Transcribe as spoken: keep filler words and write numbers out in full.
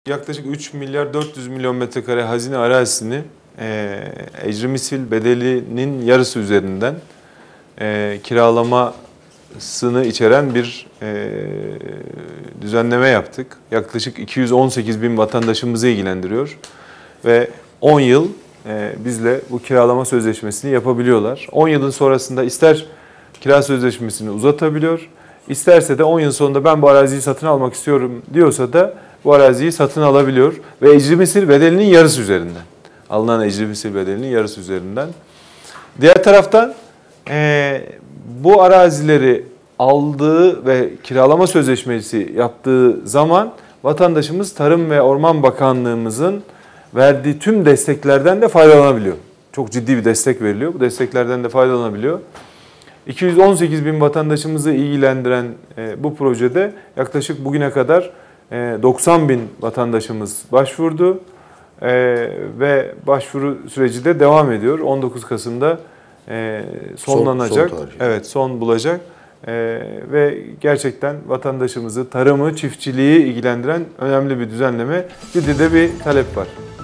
Yaklaşık üç milyar dört yüz milyon metrekare hazine arazisini e, ecri misil bedelinin yarısı üzerinden e, kiralamasını içeren bir e, düzenleme yaptık. Yaklaşık iki yüz on sekiz bin vatandaşımızı ilgilendiriyor ve on yıl e, bizle bu kiralama sözleşmesini yapabiliyorlar. on yılın sonrasında ister kira sözleşmesini uzatabiliyor, isterse de on yıl sonunda ben bu araziyi satın almak istiyorum diyorsa da bu araziyi satın alabiliyor ve ecri misil bedelinin yarısı üzerinden. Alınan ecri misil bedelinin yarısı üzerinden. Diğer taraftan e, bu arazileri aldığı ve kiralama sözleşmesi yaptığı zaman vatandaşımız Tarım ve Orman Bakanlığımızın verdiği tüm desteklerden de faydalanabiliyor. Çok ciddi bir destek veriliyor. Bu desteklerden de faydalanabiliyor. iki yüz on sekiz bin vatandaşımızı ilgilendiren e, bu projede yaklaşık bugüne kadar e, doksan bin vatandaşımız başvurdu e, ve başvuru süreci de devam ediyor. on dokuz Kasım'da e, sonlanacak, son, son evet son bulacak e, ve gerçekten vatandaşımızı, tarımı, çiftçiliği ilgilendiren önemli bir düzenleme. Bir de bir talep var.